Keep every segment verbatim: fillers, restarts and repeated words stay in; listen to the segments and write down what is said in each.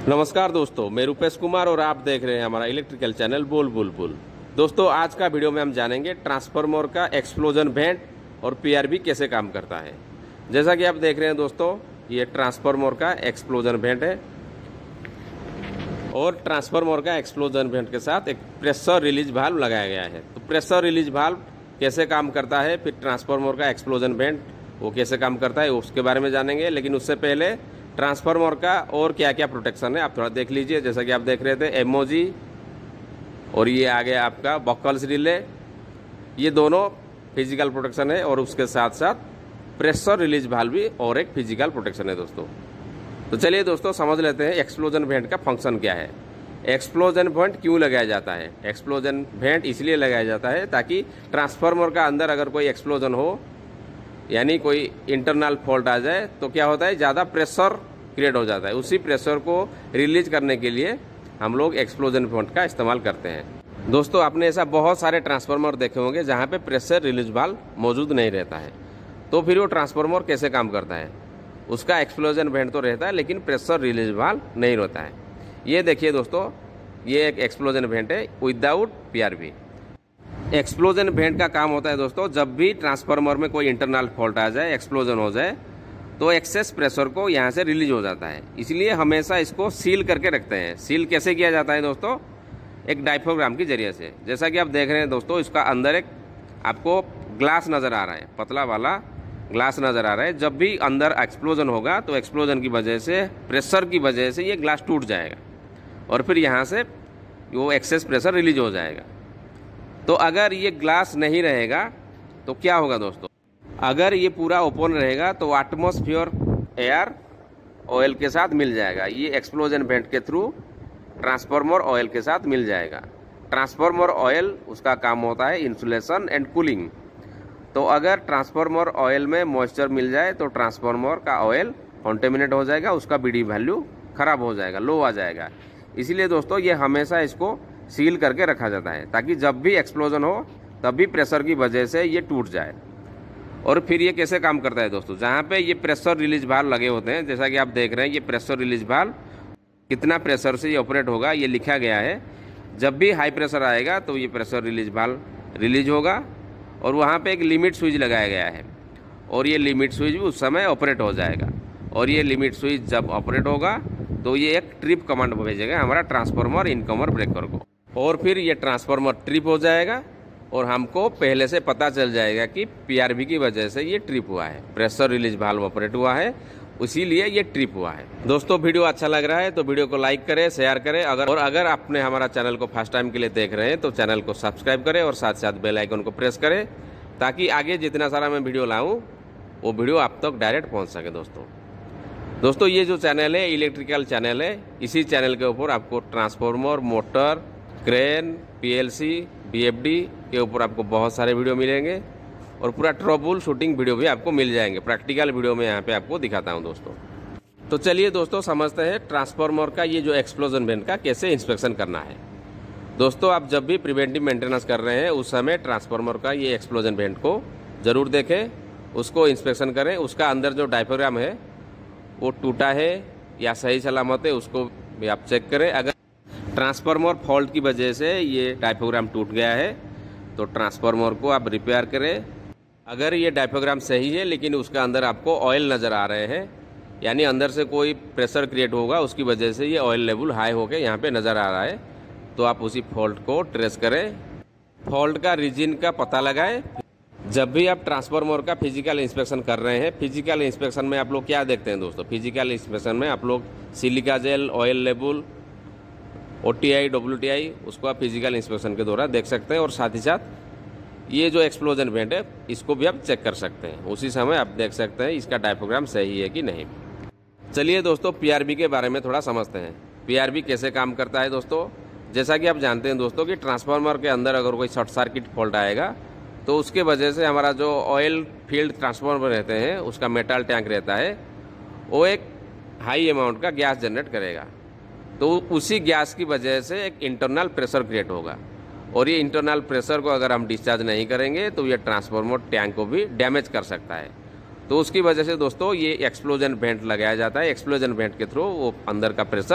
नमस्कार दोस्तों, मैं रूपेश कुमार और आप देख रहे हैं हमारा इलेक्ट्रिकल चैनल बोल बुलबुल। दोस्तों, आज का वीडियो में हम जानेंगे ट्रांसफार्मर का एक्सप्लोजन वेंट और पीआरवी कैसे काम करता है। जैसा कि आप देख रहे हैं दोस्तों, ये ट्रांसफार्मर का एक्सप्लोजन वेंट है और ट्रांसफार्मर का एक्सप्लोजन वेंट के साथ एक प्रेशर रिलीज वाल्व लगाया गया है। तो प्रेशर रिलीज वाल्व कैसे काम करता है, फिर ट्रांसफार्मर का एक्सप्लोजन वेंट वो कैसे काम करता है, उसके बारे में जानेंगे। लेकिन उससे पहले ट्रांसफार्मर का और क्या क्या प्रोटेक्शन है आप थोड़ा देख लीजिए। जैसा कि आप देख रहे थे एमओजी और ये आ गया आपका बकल्स रिले, ये दोनों फिजिकल प्रोटेक्शन है और उसके साथ साथ प्रेशर रिलीज वाल्व भी और एक फिजिकल प्रोटेक्शन है दोस्तों। तो चलिए दोस्तों समझ लेते हैं एक्सप्लोजन वेंट का फंक्शन क्या है। एक्सप्लोजन वेंट क्यों लगाया जाता है? एक्सप्लोजन वेंट इसलिए लगाया जाता है ताकि ट्रांसफार्मर का अंदर अगर कोई एक्सप्लोजन हो, यानी कोई इंटरनल फॉल्ट आ जाए, तो क्या होता है, ज़्यादा प्रेशर क्रिएट हो जाता है। उसी प्रेशर को रिलीज करने के लिए हम लोग एक्सप्लोजन वेंट का इस्तेमाल करते हैं। दोस्तों, आपने ऐसा बहुत सारे ट्रांसफार्मर देखे होंगे जहाँ पे प्रेशर रिलीज वाल्व मौजूद नहीं रहता है। तो फिर वो ट्रांसफार्मर कैसे काम करता है? उसका एक्सप्लोजन वेंट तो रहता है लेकिन प्रेशर रिलीज वाल्व नहीं रहता है। ये देखिए दोस्तों, ये एक एक्सप्लोजन वेंट है विदाउट पीआरवी। एक्सप्लोजन वेंट का काम होता है दोस्तों, जब भी ट्रांसफार्मर में कोई इंटरनल फॉल्ट आ जाए, एक्सप्लोजन हो जाए, तो एक्सेस प्रेशर को यहाँ से रिलीज हो जाता है। इसलिए हमेशा इसको सील करके रखते हैं। सील कैसे किया जाता है दोस्तों? एक डायफ्राम के जरिए से। जैसा कि आप देख रहे हैं दोस्तों, इसका अंदर एक आपको ग्लास नज़र आ रहा है, पतला वाला ग्लास नज़र आ रहा है। जब भी अंदर एक्सप्लोजन होगा तो एक्सप्लोजन की वजह से, प्रेशर की वजह से ये ग्लास टूट जाएगा और फिर यहाँ से वो एक्सेस प्रेशर रिलीज हो जाएगा। तो अगर ये ग्लास नहीं रहेगा तो क्या होगा दोस्तों? अगर ये पूरा ओपन रहेगा तो एटमॉस्फेयर एयर ऑयल के साथ मिल जाएगा। ये एक्सप्लोजन वेंट के थ्रू ट्रांसफार्मर ऑयल के साथ मिल जाएगा। ट्रांसफार्मर ऑयल उसका काम होता है इंसुलेशन एंड कूलिंग। तो अगर ट्रांसफार्मर ऑयल में मॉइस्चर मिल जाए तो ट्रांसफार्मर का ऑयल कॉन्टेमिनेट हो जाएगा, उसका बीडी वैल्यू खराब हो जाएगा, लो आ जाएगा। इसीलिए दोस्तों ये हमेशा इसको सील करके रखा जाता है ताकि जब भी एक्सप्लोजन हो तब भी प्रेशर की वजह से ये टूट जाए। और फिर ये कैसे काम करता है दोस्तों? जहाँ पे ये प्रेशर रिलीज वाल्व लगे होते हैं, जैसा कि आप देख रहे हैं, ये प्रेशर रिलीज वाल्व कितना प्रेशर से ये ऑपरेट होगा ये लिखा गया है। जब भी हाई प्रेशर आएगा तो ये प्रेशर रिलीज वाल्व रिलीज होगा और वहाँ पे एक लिमिट स्विच लगाया गया है और ये लिमिट स्विच भी उस समय ऑपरेट हो जाएगा। और ये लिमिट स्विच जब ऑपरेट होगा तो ये एक ट्रिप कमांड भेजेगा हमारा ट्रांसफार्मर इनकमर ब्रेकर को, और फिर ये ट्रांसफार्मर ट्रिप हो जाएगा और हमको पहले से पता चल जाएगा कि पीआरवी की वजह से ये ट्रिप हुआ है, प्रेशर रिलीज वाल्व ऑपरेट हुआ है, इसीलिए ये ट्रिप हुआ है। दोस्तों, वीडियो अच्छा लग रहा है तो वीडियो को लाइक करें, शेयर करें। अगर और अगर आपने हमारा चैनल को फर्स्ट टाइम के लिए देख रहे हैं तो चैनल को सब्सक्राइब करें और साथ साथ बेल आइकन को प्रेस करें ताकि आगे जितना सारा मैं वीडियो लाऊँ वो वीडियो आप तक डायरेक्ट पहुँच सके। दोस्तों दोस्तों ये जो चैनल है इलेक्ट्रिकल चैनल है, इसी चैनल के ऊपर आपको transformer, motor, crane, PLC, BFD के ऊपर आपको बहुत सारे वीडियो मिलेंगे और पूरा ट्रबल शूटिंग वीडियो भी आपको मिल जाएंगे। प्रैक्टिकल वीडियो में यहाँ पे आपको दिखाता हूँ दोस्तों। तो चलिए दोस्तों समझते हैं ट्रांसफार्मर का ये जो एक्सप्लोजन वेंट का कैसे इंस्पेक्शन करना है। दोस्तों, आप जब भी प्रिवेंटिव मेंटेनेंस कर रहे हैं उस समय ट्रांसफार्मर का ये एक्सप्लोजन वेंट को जरूर देखें, उसको इंस्पेक्शन करें। उसका अंदर जो डायफ्राम है वो टूटा है या सही सलामत है, उसको भी आप चेक करें। अगर ट्रांसफार्मर फॉल्ट की वजह से ये डायफ्राम टूट गया है तो ट्रांसफार्मर को आप रिपेयर करें। अगर ये डायफ्राम सही है लेकिन उसका अंदर आपको ऑयल नज़र आ रहे हैं, यानी अंदर से कोई प्रेशर क्रिएट होगा उसकी वजह से ये ऑयल लेवल हाई होकर यहाँ पे नज़र आ रहा है, तो आप उसी फॉल्ट को ट्रेस करें, फॉल्ट का रीजन का पता लगाएं। जब भी आप ट्रांसफार्मर का फिजिकल इंस्पेक्शन कर रहे हैं, फिजिकल इंस्पेक्शन में आप लोग क्या देखते हैं दोस्तों? फिजिकल इंस्पेक्शन में आप लोग silica gel, oil level, OTI, WTI, उसको आप फिजिकल इंस्पेक्शन के द्वारा देख सकते हैं और साथ ही साथ ये जो एक्सप्लोजन वेंट है इसको भी आप चेक कर सकते हैं। उसी समय आप देख सकते हैं इसका डायफ्राम सही है कि नहीं। चलिए दोस्तों पीआरवी के बारे में थोड़ा समझते हैं। पीआरवी कैसे काम करता है दोस्तों? जैसा कि आप जानते हैं दोस्तों कि ट्रांसफार्मर के अंदर अगर कोई शॉर्ट सर्किट फॉल्ट आएगा तो उसके वजह से हमारा जो ऑयल फील्ड ट्रांसफार्मर रहते हैं उसका मेटल टैंक रहता है, वो एक हाई अमाउंट का गैस जनरेट करेगा। तो उसी गैस की वजह से एक इंटरनल प्रेशर क्रिएट होगा और ये इंटरनल प्रेशर को अगर हम डिस्चार्ज नहीं करेंगे तो ये ट्रांसफार्मर टैंक को भी डैमेज कर सकता है। तो उसकी वजह से दोस्तों ये एक्सप्लोजन वेंट लगाया जाता है। एक्सप्लोजन वेंट के थ्रू वो अंदर का प्रेशर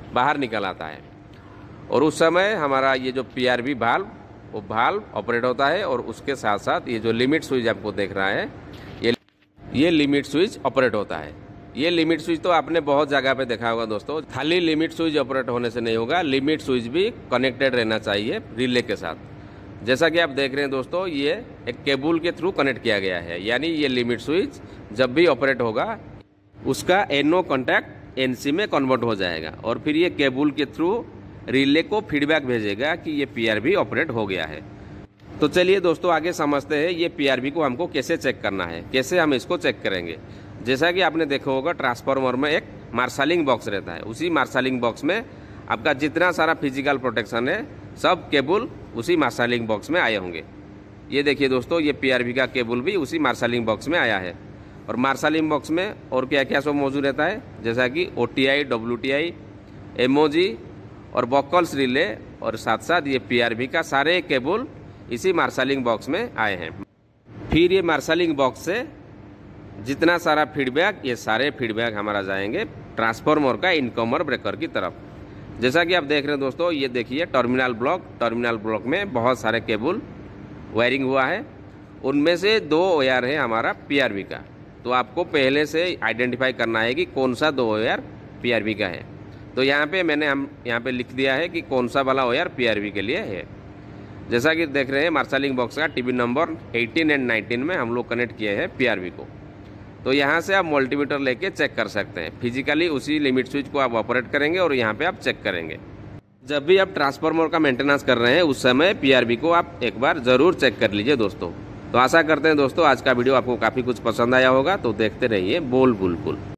बाहर निकल आता है, और उस समय हमारा ये जो पीआरवी वाल्व वो वाल्व ऑपरेट होता है, और उसके साथ साथ ये जो लिमिट स्विच आपको देख रहा है ये ये लिमिट स्विच ऑपरेट होता है। ये लिमिट स्विच तो आपने बहुत जगह पे देखा होगा दोस्तों। खाली लिमिट स्विच ऑपरेट होने से नहीं होगा, लिमिट स्विच भी कनेक्टेड रहना चाहिए रिले के साथ। जैसा कि आप देख रहे हैं दोस्तों, ये एक केबल के थ्रू कनेक्ट किया गया है, यानी ये लिमिट स्विच जब भी ऑपरेट होगा उसका एनओ कॉन्टैक्ट एनसी में कन्वर्ट हो जाएगा, और फिर ये केबल के थ्रू रिले को फीडबैक भेजेगा कि ये पीआरवी ऑपरेट हो गया है। तो चलिए दोस्तों आगे समझते हैं ये पीआरवी को हमको कैसे चेक करना है, कैसे हम इसको चेक करेंगे। जैसा कि आपने देखा होगा ट्रांसफार्मर में एक मार्शलिंग बॉक्स रहता है, उसी मार्शलिंग बॉक्स में आपका जितना सारा फिजिकल प्रोटेक्शन है सब केबल उसी मार्शलिंग बॉक्स में आए होंगे। ये देखिए दोस्तों, ये पीआरवी का केबल भी उसी मार्शलिंग बॉक्स में आया है। और मार्शलिंग बॉक्स में और क्या क्या सब मौजूद रहता है, जैसा कि ओटीआई, डब्ल्यूटीआई, एमओजी और बॉकल्स रिले, और साथ साथ ये पीआरवी का सारे केबल इसी मार्शलिंग बॉक्स में आए हैं। फिर ये मार्शलिंग बॉक्स से जितना सारा फीडबैक, ये सारे फीडबैक हमारा जाएंगे ट्रांसफार्मर का इनकमर ब्रेकर की तरफ। जैसा कि आप देख रहे हैं दोस्तों, ये देखिए टर्मिनल ब्लॉक, टर्मिनल ब्लॉक में बहुत सारे केबल वायरिंग हुआ है, उनमें से दो वायर है हमारा पीआरवी का। तो आपको पहले से आइडेंटिफाई करना है कि कौन सा दो वायर पीआरवी का है। तो यहाँ पे मैंने हम यहाँ पे लिख दिया है कि कौन सा वाला वायर पीआरवी के लिए है। जैसा कि देख रहे हैं मार्शलिंग बॉक्स का टीबी नंबर अठारह एंड उन्नीस में हम लोग कनेक्ट किए हैं पीआरवी को। तो यहाँ से आप मल्टीमीटर लेके चेक कर सकते हैं, फिजिकली उसी लिमिट स्विच को आप ऑपरेट करेंगे और यहाँ पे आप चेक करेंगे। जब भी आप ट्रांसफार्मर का मेंटेनेंस कर रहे हैं उस समय पीआरवी को आप एक बार ज़रूर चेक कर लीजिए दोस्तों। तो आशा करते हैं दोस्तों आज का वीडियो आपको काफ़ी कुछ पसंद आया होगा। तो देखते रहिए बोल बुलबुल।